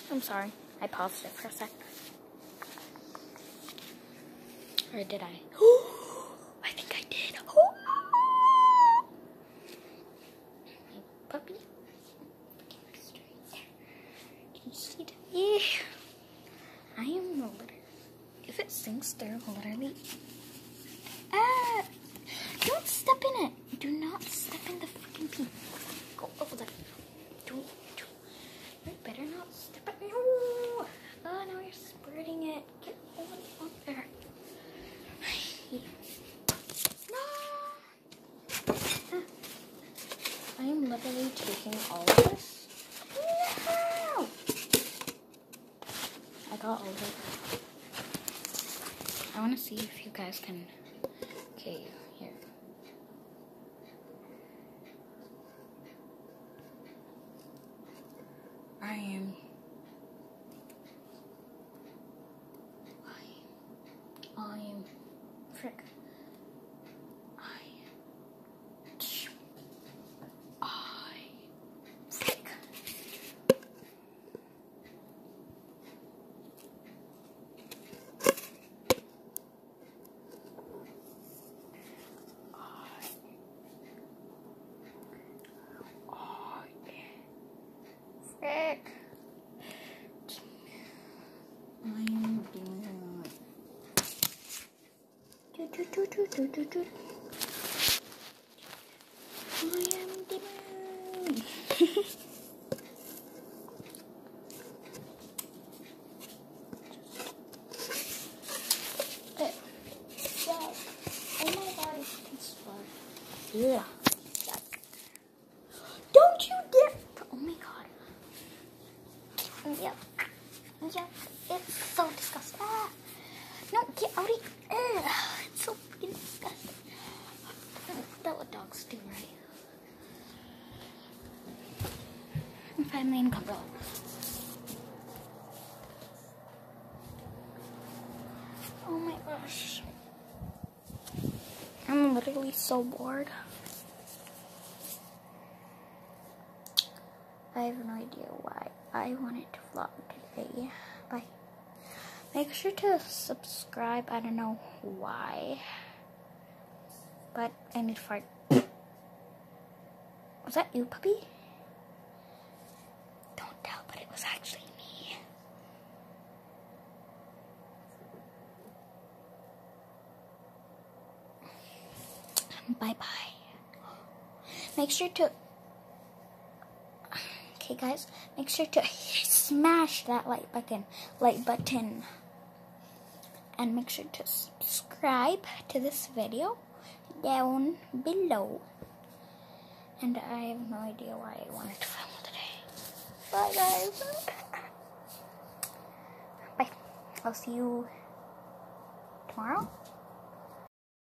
I'm sorry. I paused it for a sec. Or did I? I think I did. My puppy. Can you see that? Yeah. I am literally. If it sinks, they're literally. Ah! Don't step in it. Do not step in the freaking pee. Go over there. You better not step in. No. Oh, now you're spreading it. Get over up there. No. I am literally taking all of this. No. I got all of it. I want to see if you guys can. Okay, here. I am frick. Frick. Frick. I'm doing it. I am the moon. Oh my god, it's explode. Yeah. Don't you dare. Oh my god. Yeah. Yeah. It's so disgusting. Ah. No, get out of here. It's so freaking disgusting. That's what dogs do, right? I'm finally in control. Oh my gosh. I'm literally so bored. I have no idea why I wanted to vlog today. Bye. Make sure to subscribe. I don't know why. But I need to fart. Was that you, puppy? Don't tell, but it was actually me. Bye-bye. Make sure to... Okay, guys. Make sure to smash that like button. And make sure to subscribe to this video down below. And I have no idea why I wanted to film today. Bye, guys. Bye. I'll see you tomorrow.